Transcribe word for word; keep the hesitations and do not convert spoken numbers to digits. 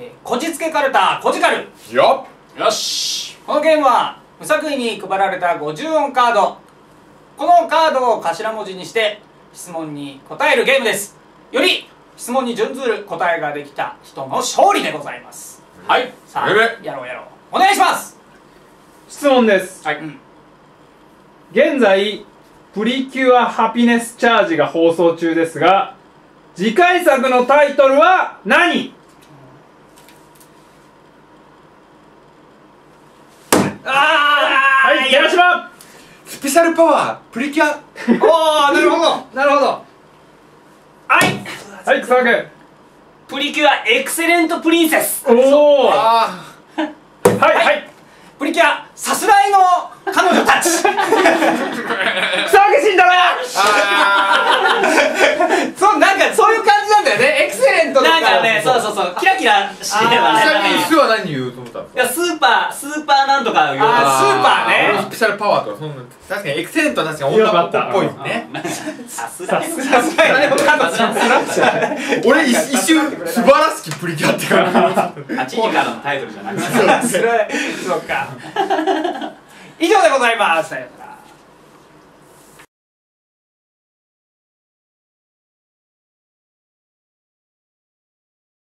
えー、こじつけカルタこじかる。 よっよし。このゲームは無作為に配られたごじゅう音カード、このカードを頭文字にして質問に答えるゲームです。より質問に準ずる答えができた人の勝利でございます。はい、さあやろうやろう。お願いします。 質問です。 はい、うん、 現在プリキュアハピネスチャージが放送中ですが、次回作のタイトルは何？ ああ、 はい、寺島。 スペシャルパワープリキュア。 おお、なるほどなるほど。はいはい、草野君。 プリキュアエクセレントプリンセス。 おお。はあいはい。 プリキュアさすらいの彼女たち。 草野死んだな。 そう、なんかそういう感じなんだよね。エクセレントとかなんかね、そうそうそう、キラキラしてればね。 ちなみに「す」は何言うと思ったんですか？ いや、スーパー、スーパーなんとか言う。 あー、スーパーね。 スペシャルパワーとかそんな。確かにエクセレントは確かに女の子っぽいですね。 さすがに。 さすがに彼女。 俺一一瞬素晴らしきプリキュアって感じ。 はちじからのタイトルじゃなくて。 そうか。以上でございます。